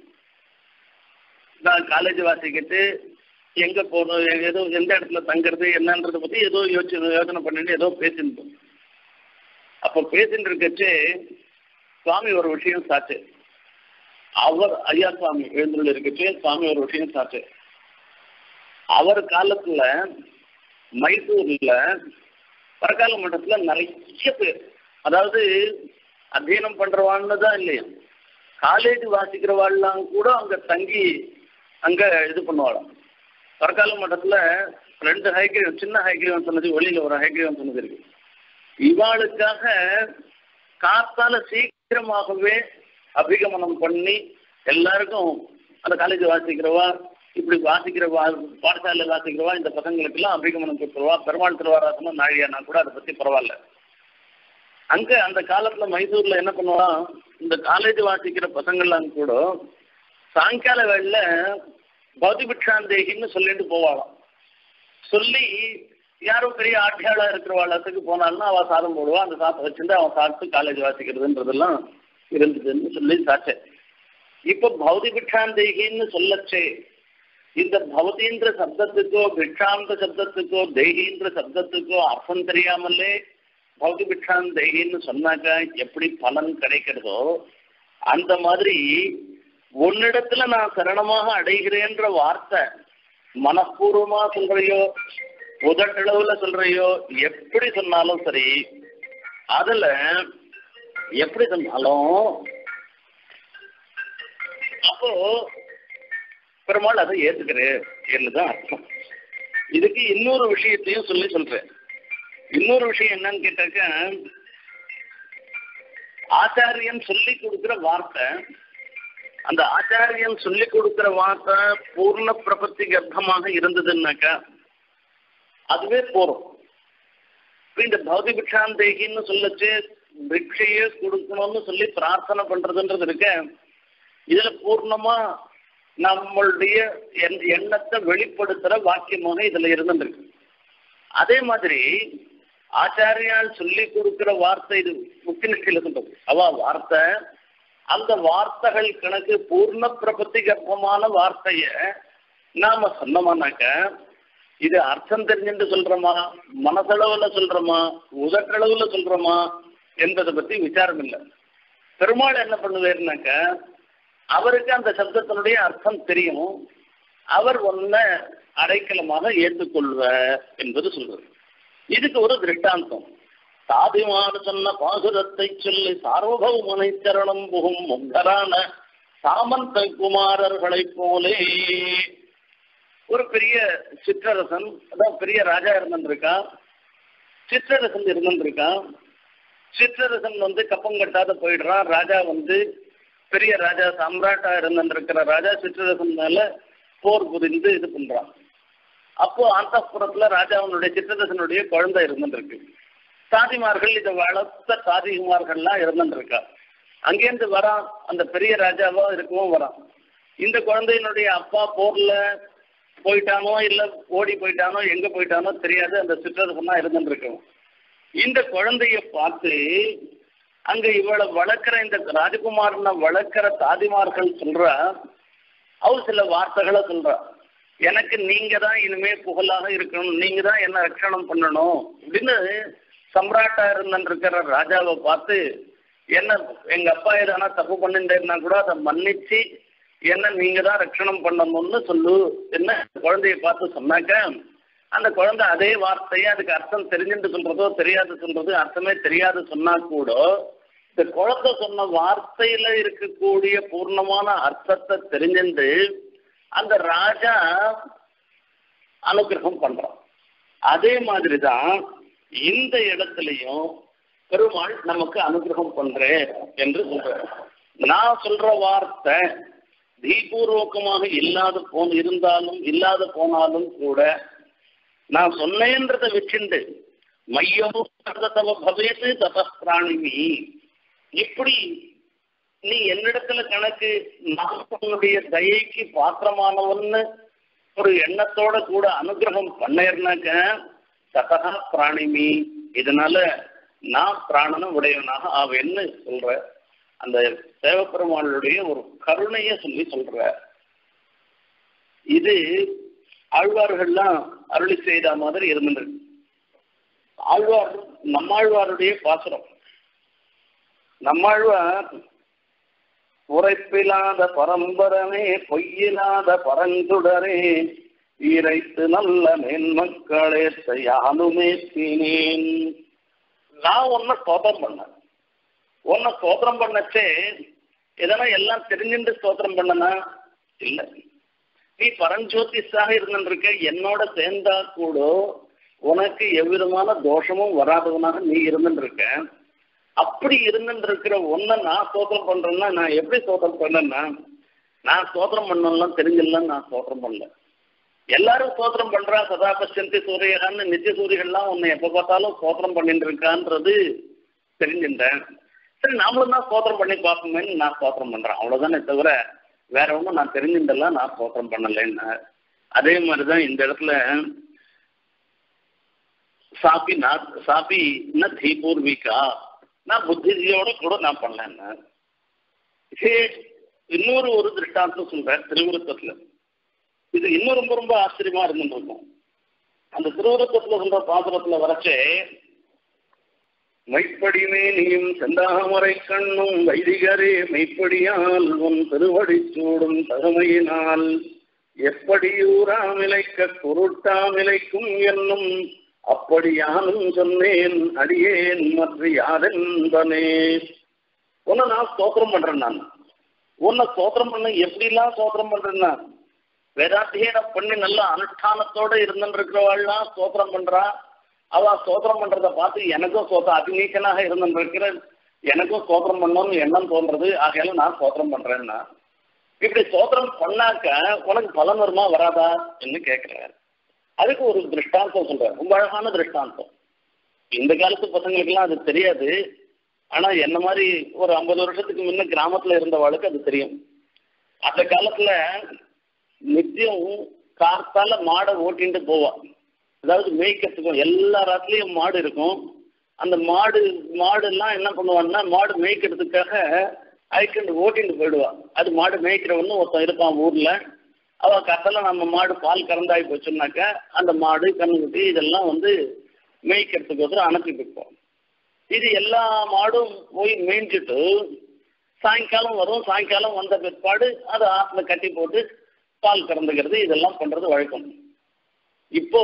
[SPEAKER 1] நான் காலேஜ் வாசிக்கிட்டு எங்க போகணும், ஏதோ எந்த இடத்துல தங்குறது என்னன்றதை பத்தி ஏதோ யோசிச்சு யோசனை பண்ணிட்டு ஏதோ பேசிருந்தோம். அப்போ பேசிட்டு இருக்கச்சு சுவாமி ஒரு விஷயம் சாச்சு. அவர் ஐயா சுவாமி எழுந்துள்ள இருக்கச்சு சுவாமி ஒரு விஷயம் சாச்சு. அவர் காலத்துல மைசூர்ல பரகால மண்டலத்துல நிறைய பேர், அதாவது அத்தியனம் பண்றவான்னு தான் இல்லையா, காலேஜ் வாசிக்கிறவாள்லாம் கூட அங்க தங்கி அங்க இது பண்ணுவாளாம். பரகால மண்டலத்துல ரெண்டு ஹைகிரீவம், சின்ன ஹைகிரீவம் சொன்னது, வெளியில ஒரு ஹைகிரீவம் சொன்னது இருக்கு. இவாளுக்காக காத்தால சீக்கிரமாகவே அபிகமனம் பண்ணி எல்லாருக்கும் அந்த காலேஜ் வாசிக்கிறவா, இப்படி வாசிக்கிறவா, பாடசாலையில் வாசிக்கிறவா, இந்த பசங்களுக்கு எல்லாம் அபிகமனம் கொடுத்துருவா. பெருமாள் திருவாராசனம் நாழியானா கூட அதை பத்தி பரவாயில்ல. அங்க அந்த காலத்துல மைசூர்ல என்ன பண்ணுவா, இந்த காலேஜ் வாசிக்கிற பசங்கள்லாம் கூட சாயங்கால வேளையில பௌதிபிக்ஷாந்தேகின்னு சொல்லிட்டு போவாளாம். சொல்லி யாரும் பெரிய ஆட்சியாளா இருக்கிறவாளத்துக்கு போனாலும் அவள் சாதம் போடுவா, அந்த சாதத்தை வச்சுட்டு அவன் சாப்பிட்டு காலேஜ் வாசிக்கிறதுன்றதெல்லாம் இருந்ததுன்னு சொல்லி சாச்சேன். இப்போ பௌதிபிக்ஷாந்தேகின்னு சொல்லச்சே இந்த பவதீந்திர சப்தத்துக்கோ பிக்ஷாந்த சப்தத்துக்கோ தெய்கீந்திர சப்தத்துக்கோ அர்த்தம் தெரியாமலே பௌதி பிக்ஷான் தெய்கின்னு சொன்னாக்கா எப்படி பலன் கிடைக்கிறதோ அந்த மாதிரி உன்னிடத்துல நான் சரணமாக அடைகிறேன்ற வார்த்தை மனப்பூர்வமா சொல்றையோ உதட்டளவுல சொல்றையோ எப்படி சொன்னாலும் சரி, அதுல எப்படி சொன்னாலும் அப்போ பெருமாள் அதை ஏத்துக்கிறேன் என்னதான் அர்த்தம். இதுக்கு இன்னொரு விஷயத்தையும் சொல்லி சொல்றேன். இன்னொரு விஷயம் என்னன்னு கேட்டாக்க, ஆச்சாரியன் சொல்லி கொடுக்கிற வார்த்தை, அந்த ஆச்சாரியன் சொல்லி கொடுக்கிற வார்த்தை பூர்ண பிரபத்தி கர்ப்பமாக இருந்ததுன்னாக்கா அதுவே போறோம். இந்த பௌதி பிக்ஷாந்தேகின்னு சொல்லச்சு பிக்ஷையே கொடுக்கணும்னு சொல்லி பிரார்த்தனை பண்றதுன்றது இருக்க, இதுல பூர்ணமா நம்மளுடைய எண்ணத்தை வெளிப்படுத்துற வாக்கியமாக இதுல இருந்துருக்கு. அதே மாதிரி ஆச்சாரியால் சொல்லி கொடுக்கிற வார்த்தை இது முக்கிய நிஷ்டையில சொல்றது அவ வார்த்தை, அந்த வார்த்தைகள் கணக்கு பூர்ண பிரபத்தி கர்ப்பமான வார்த்தைய நாம சொன்னோமானாக்க இது அர்த்தம் தெரிஞ்சுட்டு சொல்றோமா, மனசளவுல சொல்றோமா, உதட்டளவுல சொல்றோமா என்பதை பத்தி விசாரம் இல்லை. பெருமாள் என்ன பண்ணுவாருனாக்க அவருக்கு அந்த சப்தத்தினுடைய அர்த்தம் தெரியும், அவர் ஒன்ன அடைக்கலமாக ஏற்றுக்கொள்வார் என்பது சொல்றது. இதுக்கு ஒரு திருஷ்டாந்தம். சாதிமாறு சொன்ன பாசுரத்தை சொல்லி சார்வபௌமனை சரணம் புகும் முகரான சாமந்த குமாரர்களை போலே ஒரு பெரிய சிற்றரசன், அதான் பெரிய ராஜா இருந்திருக்கான், சிற்றரசன் இருந்திருக்கான். சிற்றரசன் வந்து கப்பம் கட்டாத போயிடுறான். ராஜா வந்து பெரிய ராஜா சம்ராட்டா இருந்திருக்கிற ராஜா சிற்றரசன் மேல போர் புரிந்து இது பண்றான். அப்போ அந்தப்புறத்துல ராஜாவனுடைய சிற்றரசனுடைய குழந்தை இருந்துருக்கு. சாதிமார்கள் இதை வளர்த்த சாதிகுமார்கள்லாம் இருந்துருக்கா. அங்கேருந்து வரான், அந்த பெரிய ராஜாவா இருக்கவும் வரான். இந்த குழந்தையினுடைய அப்பா போர்ல போயிட்டானோ இல்ல ஓடி போயிட்டானோ எங்க போயிட்டானோ தெரியாது, அந்த சிற்றரசனா இருந்துருக்கோம். இந்த குழந்தைய பார்த்து அங்க இவளை வளர்க்கிற இந்த ராஜகுமாரனை வளர்க்கிற தாதிமார்கள் சொல்றா, அவர் சில வார்த்தைகளை சொல்றா, எனக்கு நீங்க தான் இனிமே புகழாக இருக்கணும், நீங்க தான் என்ன ரட்சணம் பண்ணணும் அப்படின்னு சம்ராட்டா இருந்திருக்கிற ராஜாவை பார்த்து, என்ன எங்க அப்பா எதனா தப்பு பண்ணிட்டேன்னா கூட அதை மன்னிச்சு என்ன நீங்க தான் ரட்சணம் பண்ணணும்னு சொல்லு என்ன குழந்தைய பார்த்து சொன்னாக்க, அந்த குழந்தை அதே வார்த்தையை அதுக்கு அர்த்தம் தெரிஞ்சுட்டு சொல்றதோ தெரியாது சொல்றது அர்த்தமே தெரியாது சொன்னா கூட இந்த குழந்தை சொன்ன வார்த்தையில இருக்கக்கூடிய பூர்ணமான அர்த்தத்தை தெரிஞ்சுட்டு அந்த ராஜா அனுகிரகம் பண்றான். அதே மாதிரிதான் இந்த இடத்துலயும் பெருமாள் நமக்கு அனுகிரகம் பண்றேன் என்று சொல்ற. நான் சொல்ற வார்த்தை தீபூர்வகமாக இல்லாத போன இருந்தாலும் இல்லாத போனாலும் கூட நான் சொன்னேன்றதை வச்சுண்டு மையமும் தவ பவேது தபஸ்பிராணிமி, இப்படி நீ என்னிடத்துல கணக்கு நான் உன்னுடைய தயைக்கு பாத்திரமானவன்னு ஒரு எண்ணத்தோட கூட அனுகிரகம் பண்ணேர்னாக்க ததா பிராணிமி, இதனால நான் பிராணனும் உடையவனாக ஆவேன்னு சொல்ற. அந்த தேவப்பெருமாளுடைய ஒரு கருணைய சொல்லி சொல்ற. இது ஆழ்வார்கள்லாம் அருளி செய்த மாதிரி இருந்துருக்கு. ஆழ்வார் நம்மாழ்வாருடைய பாசுரம். நம்மாழ்வார் உரைப்பில்லாத பரம்பரமே பொய்யில்லாத பரந்துடரே ஈரைத்து நல்ல மேன்மக்களே யானுமே தீனேன். நான் ஒன்ன ஸ்தோத்திரம் பண்ணேன். ஒன்ன ஸ்தோத்திரம் பண்ணச்சே எதனா எல்லாம் தெரிஞ்சுட்டு ஸ்தோத்திரம் பண்ணனா இல்லை. நீ பரஞ்சோதிஷாக இருந்துருக்க, என்னோட சேர்ந்தா கூட உனக்கு எவ்விதமான தோஷமும் வராதவனாக நீ இருந்துருக்க. அப்படி இருந்துருக்கிற ஒன்ன நான் ஸ்தோத்திரம் பண்றேன்னா நான் எப்படி ஸ்தோத்திரம் பண்ணேன்னா, நான் ஸ்தோத்திரம் பண்ணலாம் தெரிஞ்சிடலாம், நான் ஸ்தோத்திரம் பண்ணல. எல்லாரும் ஸ்தோத்திரம் பண்றா, சதா பசந்தி சூரியகான்னு நித்திய சூரியகள்லாம் உன்னை எப்ப பார்த்தாலும் ஸ்தோத்திரம் பண்ணிட்டு இருக்கான்றது தெரிஞ்சுட்டேன். சரி நாமளும் தான் ஸ்தோத்திரம் பண்ணி பார்ப்போமேன்னு நான் ஸ்தோத்திரம் பண்றேன், அவ்வளவுதானே தவிர வேற ஒன்றும் நான் தெரிஞ்சுட்டெல்லாம் நான் ஸ்தோத்திரம் பண்ணலைன்னு. அதே மாதிரிதான் இந்த இடத்துல சாப்பி நான் சாப்பி ந தீபூர்விகா, நான் புத்தியோட கூட நான் பண்ணேன்னு. இன்னொரு ஒரு திருஷ்டாந்தம் சொல்றேன் திருவிருத்தத்துல. இது இன்னும் ரொம்ப ரொம்ப ஆச்சரியமா இருந்துருக்கும். அந்த திருவுருத்தத்துல சொல்ற பாசுரத்துல வரைச்சே மைப்படிமே நீயும் செந்தாமரை கண்ணும் வைதிகரே மெய்ப்படியால் உன் திருவடி சூடும் தகமையினால் எப்படியூராமிலைக்க பொருட்டாமிலைக்கும் என்னும் அப்படியானும் சொன்னேன் அடியேன் மற்ற யாரென்பனே. உன்னை நான் ஸ்தோத்திரம் பண்றேன். நான் உன்னை ஸ்தோத்திரம் பண்ண எப்படிலாம் ஸ்தோத்திரம் பண்றேன்னா வேதாத்தியன பண்ணி நல்ல அனுஷ்டானத்தோட இருந்துட்டு இருக்கிறவாள்லாம் ஸ்தோத்திரம் பண்றா. அவ ஸ்தோத்திரம் பண்றதை பார்த்து எனக்கும் ஸ்தோத்திரம் அபிநீக்கனாக இருந்துட்டு இருக்கிற எனக்கும் ஸ்தோத்திரம் பண்ணணும்னு எண்ணம் தோன்றது. ஆகையால நான் ஸ்தோத்திரம் பண்றேன்னா இப்படி ஸ்தோத்திரம் பண்ணாக்க உனக்கு பலன் வருமா வராதா என்று கேட்கிறேன். அதுக்கு ஒரு திருஷ்டாந்தம் சொல்றேன், ரொம்ப அழகான திருஷ்டாந்தம். இந்த காலத்து பசங்களுக்கெல்லாம் அது தெரியாது. ஆனா என்ன மாதிரி ஒரு ஐம்பது வருஷத்துக்கு முன்ன கிராமத்துல இருந்தவாளுக்கு அது தெரியும். அந்த காலத்துல நித்தியம் காத்தால மாடை ஓட்டிட்டு போவான். அதாவது மேய்க்கிறதுக்கும் எல்லா ராத்திலையும் மாடு இருக்கும். அந்த மாடு மாடு எல்லாம் என்ன பண்ணுவான்னா மாடு மேய்க்கிறதுக்காக அழைக்கிட்டு ஓட்டிட்டு போயிடுவான். அது மாடு மேய்க்கிறவன்னு ஒருத்தன் இருப்பான் ஊர்ல. அவ கத்தல நம்ம மாடு பால் கறந்தாகி போச்சுன்னாக்க அந்த மாடு கண்ணுக்குட்டி இதெல்லாம் வந்து மேய்க்கிறதுக்கோசரம் அனுப்பிட்டு இருப்போம். இது எல்லா மாடும் போய் மேய்ஞ்சிட்டு சாயங்காலம் வரும். சாயங்காலம் வந்த பிற்பாடு அதை ஆற்றுல கட்டி போட்டு பால் கறந்துக்கிறது இதெல்லாம் பண்றது வழக்கம். இப்போ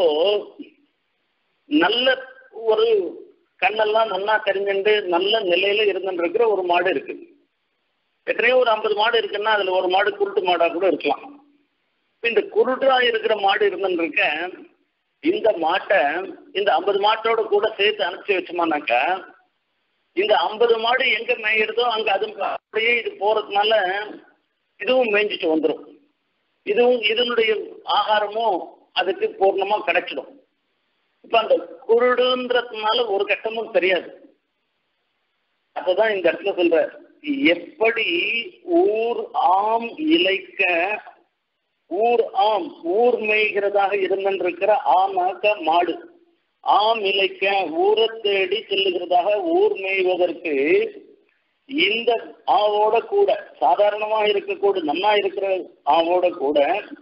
[SPEAKER 1] நல்ல ஒரு கண்ணெல்லாம் நல்லா தெரிஞ்சுட்டு நல்ல நிலையில இருந்துட்டு இருக்கிற ஒரு மாடு இருக்கு. எத்தனையோ ஒரு ஐம்பது மாடு இருக்குன்னா அதுல ஒரு மாடு குருட்டு மாடா கூட இருக்கலாம். இந்த குருட்டா இருக்கிற மாடு இருந்துட்டு இருக்க இந்த மாட்டை இந்த ஐம்பது மாட்டோட கூட சேர்த்து அனுப்பிச்சு வச்சோமானாக்கா இந்த ஐம்பது மாடு எங்க மேயிடுதோ அங்க அது அப்படியே இது போறதுனால இதுவும் மேய்ஞ்சிட்டு வந்துடும். இதுவும் இதனுடைய ஆகாரமும் அதுக்கு பூர்ணமா கிடைச்சிடும். இப்ப அந்த குருடுன்றதுனால ஒரு கட்டமும் தெரியாது. அப்பதான் இந்த இடத்துல சொல்ற எப்படி ஊர் ஆம் இலைக்க ஊர் ஆம் ஊர் மேய்கிறதாக இருந்திருக்கிற ஆமாக்க மாடு ஆம் இலைக்க ஊரை தேடி செல்லுகிறதாக ஊர் மேய்வதற்கு இந்த ஆவோட கூட சாதாரணமா இருக்கக்கூட நன்னா இருக்கிற ஆவோட கூட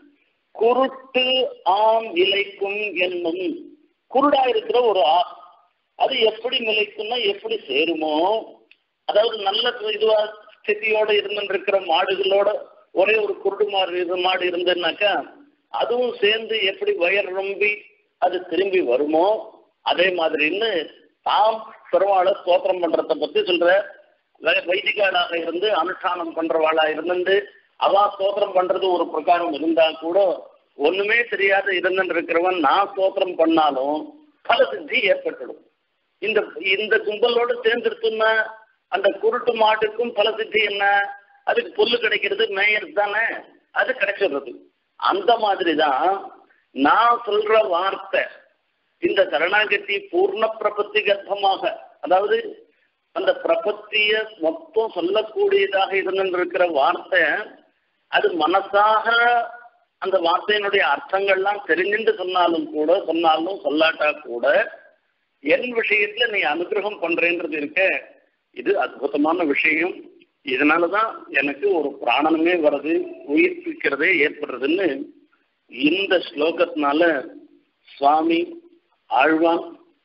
[SPEAKER 1] குருட்டு ஆம் இலைக்கும் என்னும் குருடா இருக்கிற ஒரு ஆ அது எப்படி நிலைக்கும்னா எப்படி சேருமோ, அதாவது நல்ல இதுவா ஸ்திதியோட இருந்துருக்கிற மாடுகளோட ஒரே ஒரு குருடு மாடு மாடு இருந்ததுனாக்கா அதுவும் சேர்ந்து எப்படி வயர் ரொம்பி அது திரும்பி வருமோ அதே மாதிரின்னு தாம் பெருமாளை ஸ்தோத்திரம் பண்றத பத்தி சொல்ற. வைதிகாளாக இருந்து அனுஷ்டானம் பண்றவாளா இருந்து அவா ஸ்தோத்திரம் பண்றது ஒரு பிரகாரம் இருந்தா கூட ஒண்ணுமே தெரியாத இருந்துட்டு இருக்கிறவன் நான் ஸ்தோத்திரம் பண்ணாலும் பல சித்தி ஏற்பட்டுடும். இந்த இந்த கும்பலோடு சேர்ந்துருச்சுன்னா அந்த குருட்டு மாட்டுக்கும் பல சித்தி என்ன, அதுக்கு புல்லு கிடைக்கிறது மேயர் தானே, அது கிடைச்சிடுறது. அந்த மாதிரிதான் நான் சொல்ற வார்த்தை இந்த சரணாகதி பூர்ண பிரபத்தி கர்ப்பமாக, அதாவது அந்த பிரபத்திய மொத்தம் சொல்லக்கூடியதாக இருந்திருக்கிற வார்த்தை அது மனசாக அந்த வார்த்தையினுடைய அர்த்தங்கள்லாம் தெரிஞ்சுட்டு சொன்னாலும் கூட சொன்னாலும் சொல்லாட்டா கூட என் விஷயத்துல நீ அனுகிரகம் பண்றேன்றது இருக்க, இது அற்புதமான விஷயம். இதனாலதான் எனக்கு ஒரு பிராணனமே வருது, உயிர்ப்பிக்கிறதே ஏற்படுறதுன்னு இந்த ஸ்லோகத்தினால சுவாமி ஆழ்வான்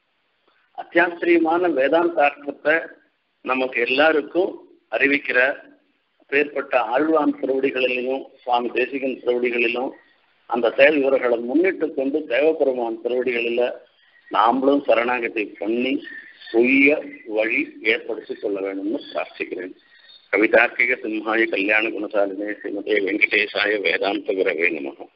[SPEAKER 1] அத்தியாச்சரியமான வேதாந்தார்த்தத்தை நமக்கு எல்லாருக்கும் அறிவிக்கிறார். பேர்பட்ட ஆழ்வான் திருவடிகளிலும் சுவாமி தேசிகன் திருவடிகளிலும் அந்த செயல் இவர்களை முன்னிட்டு கொண்டு தேவபெருமான் திருவடிகளில் நாமளும் சரணாகத்தை பண்ணி சுய வழி ஏற்படுத்தி கொள்ள வேண்டும்னு பிரார்த்திக்கிறேன். கவிதார்க்கிக சிம்ஹாய கல்யாண குணசாலினே ஸ்ரீமதே வெங்கடேசாய வேதாந்த குரவே நமः.